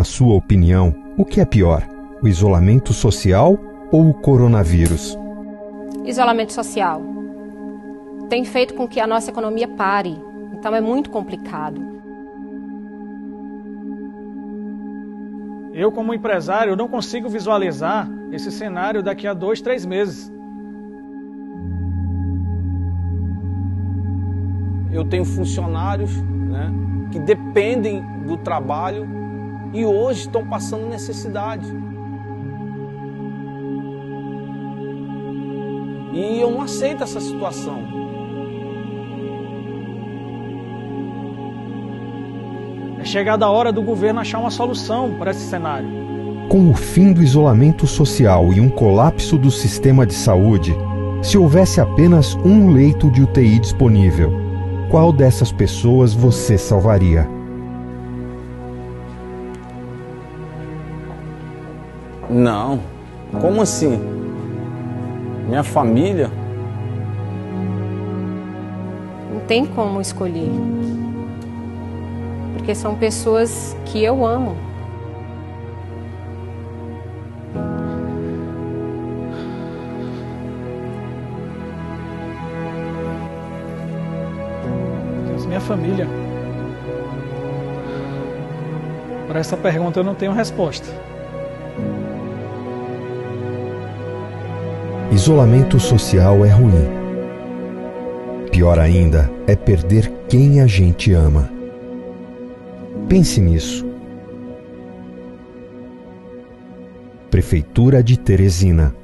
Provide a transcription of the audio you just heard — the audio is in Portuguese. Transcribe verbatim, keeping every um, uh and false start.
Na sua opinião, o que é pior? O isolamento social ou o coronavírus? Isolamento social. Tem feito com que a nossa economia pare. Então é muito complicado. Eu, como empresário, não consigo visualizar esse cenário daqui a dois, três meses. Eu tenho funcionários, né, que dependem do trabalho e hoje estão passando necessidade. E eu não aceito essa situação. É chegada a hora do governo achar uma solução para esse cenário. Com o fim do isolamento social e um colapso do sistema de saúde, se houvesse apenas um leito de U T I disponível, qual dessas pessoas você salvaria? Não, como assim? Minha família? Não tem como escolher. Porque são pessoas que eu amo. Deus, minha família. Para essa pergunta eu não tenho resposta. Isolamento social é ruim. Pior ainda é perder quem a gente ama. Pense nisso. Prefeitura de Teresina.